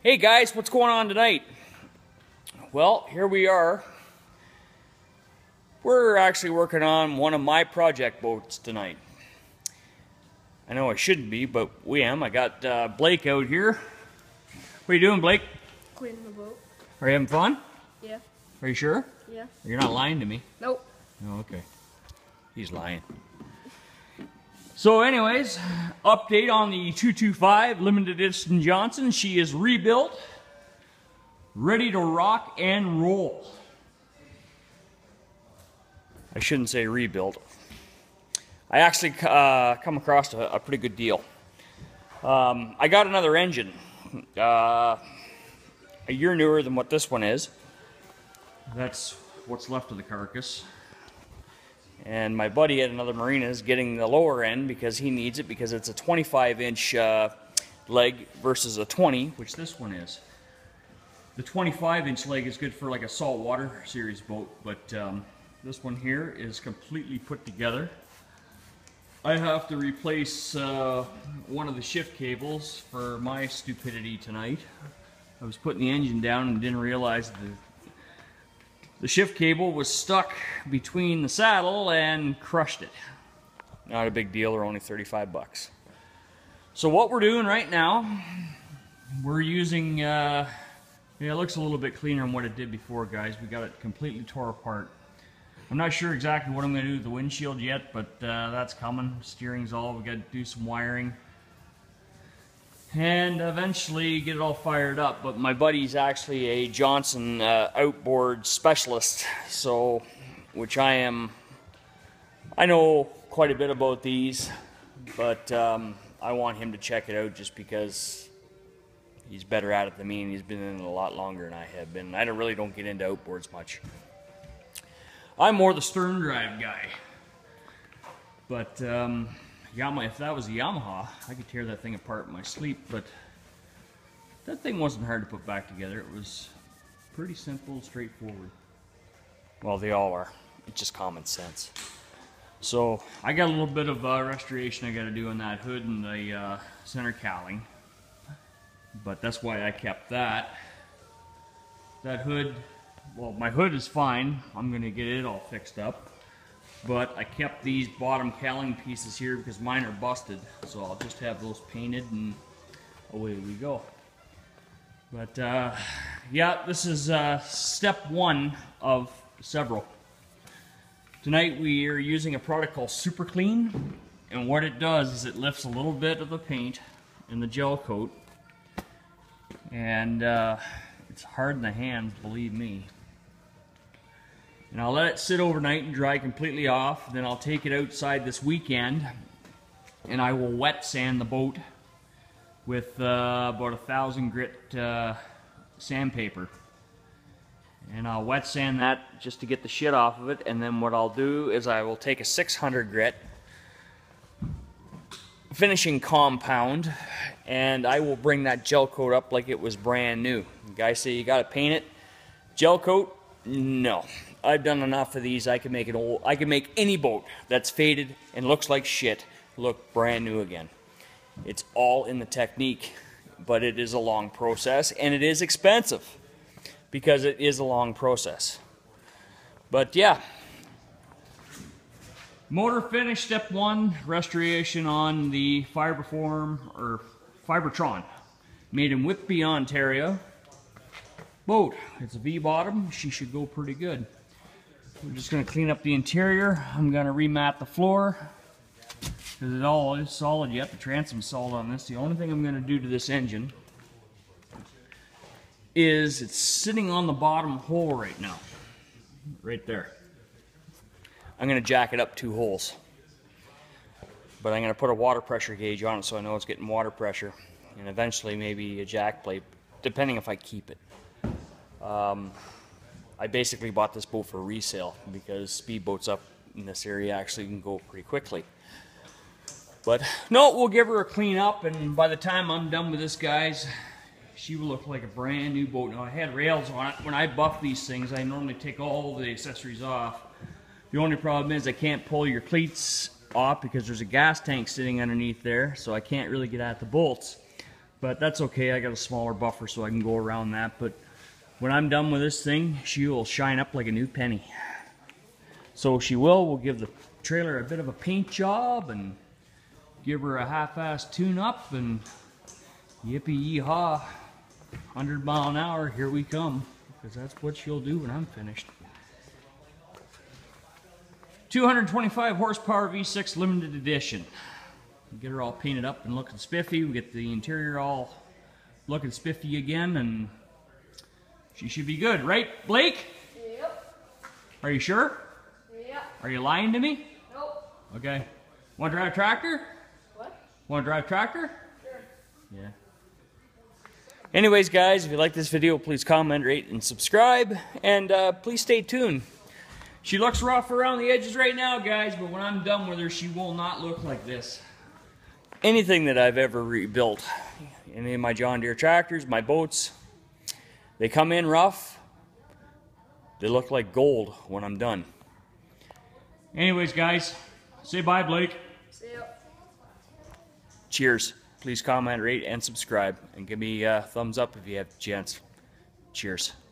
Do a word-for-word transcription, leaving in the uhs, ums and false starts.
Hey guys, what's going on tonight? Well, here we are. We're actually working on one of my project boats tonight. I know I shouldn't be, but we am. I got uh, Blake out here. What are you doing, Blake? Cleaning the boat. Are you having fun? Yeah. Are you sure? Yeah. You're not lying to me. Nope. Oh, okay. He's lying. So anyways, update on the two twenty-five Limited Edition Johnson. She is rebuilt, ready to rock and roll. I shouldn't say rebuilt. I actually uh, come across a, a pretty good deal. Um, I got another engine, uh, a year newer than what this one is. That's what's left of the carcass. And my buddy at another marina is getting the lower end because he needs it, because it's a twenty-five inch uh, leg versus a twenty, which this one is. The twenty-five inch leg is good for like a saltwater series boat, but um, this one here is completely put together. I have to replace uh, one of the shift cables for my stupidity tonight. I was putting the engine down and didn't realize the The shift cable was stuck between the saddle and crushed it. Not a big deal, they're only thirty-five bucks. So what we're doing right now, we're using, uh, yeah, it looks a little bit cleaner than what it did before, guys. We got it completely tore apart. I'm not sure exactly what I'm going to do with the windshield yet, but uh, that's coming. Steering's all, we got to do some wiring. And eventually get it all fired up. But my buddy's actually a Johnson uh, outboard specialist, so which I am. I know quite a bit about these, but um, I want him to check it out just because he's better at it than me, and he's been in it a lot longer than I have been. I don't, really don't get into outboards much. I'm more the stern drive guy, but. Um, Yamaha, if that was a Yamaha, I could tear that thing apart in my sleep, but that thing wasn't hard to put back together. It was pretty simple, straightforward. Well, they all are. It's just common sense. So, I got a little bit of uh, restoration I got to do on that hood and the uh, center cowling, but that's why I kept that. That hood, well, my hood is fine. I'm going to get it all fixed up. But I kept these bottom cowling pieces here because mine are busted, so I'll just have those painted and away we go. But uh, yeah, this is uh, step one of several. Tonight we are using a product called Super Clean, and what it does is it lifts a little bit of the paint in the gel coat, and uh, it's hard in the hand, believe me. And I'll let it sit overnight and dry completely off. Then I'll take it outside this weekend and I will wet sand the boat with uh, about a thousand grit uh, sandpaper. And I'll wet sand that just to get the shit off of it. And then what I'll do is I will take a six hundred grit finishing compound and I will bring that gel coat up like it was brand new. The guys say you gotta paint it. Gel coat? No. I've done enough of these. I can make it old. I can make any boat that's faded and looks like shit look brand new again. It's all in the technique, but it is a long process and it is expensive because it is a long process. But yeah, motor finish step one, restoration on the Fiberform or Fibertron, made in Whitby, Ontario. Boat. It's a V bottom. She should go pretty good. We're just going to clean up the interior. I'm going to remat the floor because it all is solid yet. The transom's solid on this. The only thing I'm going to do to this engine is it's sitting on the bottom hole right now. Right there. I'm going to jack it up two holes. But I'm going to put a water pressure gauge on it so I know it's getting water pressure. And eventually maybe a jack plate, depending if I keep it. Um, I basically bought this boat for resale because speedboats up in this area actually can go pretty quickly. But no, we'll give her a clean up, and by the time I'm done with this, guys, she will look like a brand new boat. Now, I had rails on it. When I buff these things, I normally take all the accessories off. The only problem is I can't pull your cleats off because there's a gas tank sitting underneath there, so I can't really get at the bolts. but that's okay. I got a smaller buffer so I can go around that. But when I'm done with this thing, she will shine up like a new penny. So she will. We'll give the trailer a bit of a paint job and give her a half-ass tune-up, and yippee-yee-haw, one hundred mile an hour, here we come, because that's what she'll do when I'm finished. two hundred twenty-five horsepower V six limited edition. Get her all painted up and looking spiffy. We get the interior all looking spiffy again, and she should be good, right, Blake? Yep. Are you sure? Yep. Are you lying to me? Nope. Okay. Want to drive a tractor? What? Want to drive a tractor? Sure. Yeah. Anyways, guys, if you like this video, please comment, rate, and subscribe, and uh, please stay tuned. She looks rough around the edges right now, guys, but when I'm done with her, she will not look like this. Anything that I've ever rebuilt, any of my John Deere tractors, my boats, they come in rough. They look like gold when I'm done. Anyways, guys, say bye, Blake. See ya. Cheers. Please comment, rate, and subscribe, and give me a thumbs up if you have a chance. Cheers.